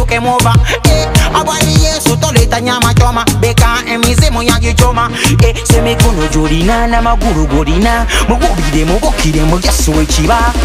que mova. Abali yesu toleta nyama choma. Beka emizimu yagichoma. Se me kono jorina na maguru gorina. Mugubide mugokire mu yesu echiba.